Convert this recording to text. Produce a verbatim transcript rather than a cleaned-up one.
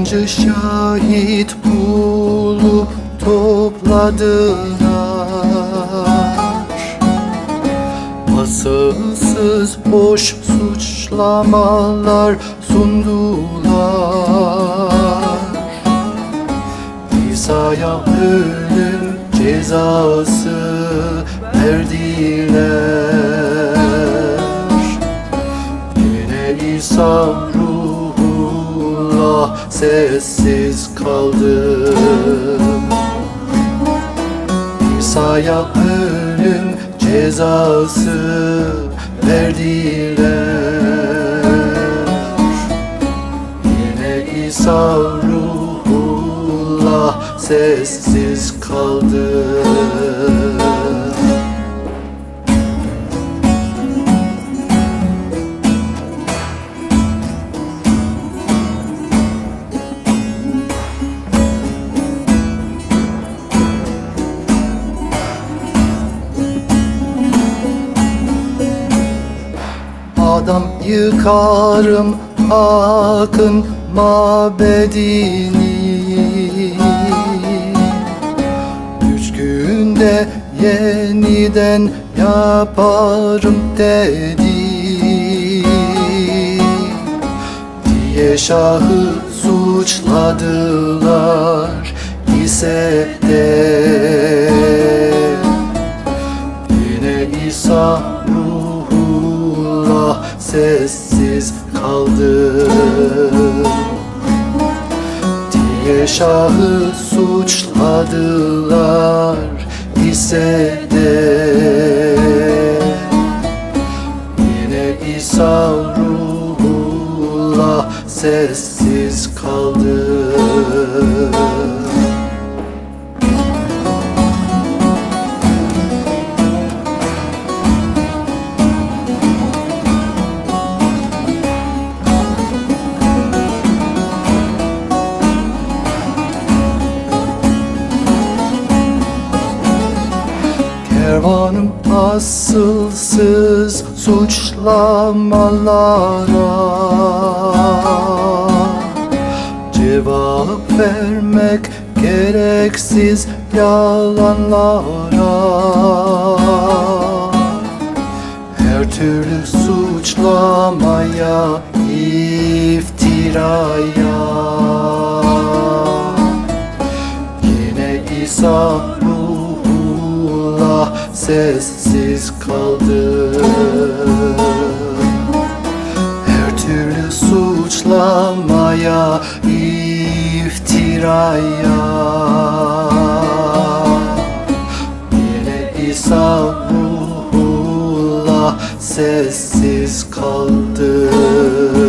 Yalancı şahit bulup topladılar, asılsız boş suçlamalar sundular. İsa'ya ölüm cezası verdiler. Yine İsa ruhullah sessiz kaldı. İsa'ya ölüm cezası verdiler. Yine İsa ruhullah sessiz kaldı. Adam yıkarım hakkın mabedini, üç günde yeniden yaparım dedi diye şahı suçladılar ise de yine İsa sessiz kaldı diye şahı suçladılar ise de yine İsa ruhullah sessiz kaldı. Kervanım asılsız suçlamalara cevap vermek gereksiz yalanlara, her türlü suçlamaya, iftiraya yine İsa sessiz kaldı. Her türlü suçlamaya, iftiraya yine İsa ruhullah sessiz kaldı.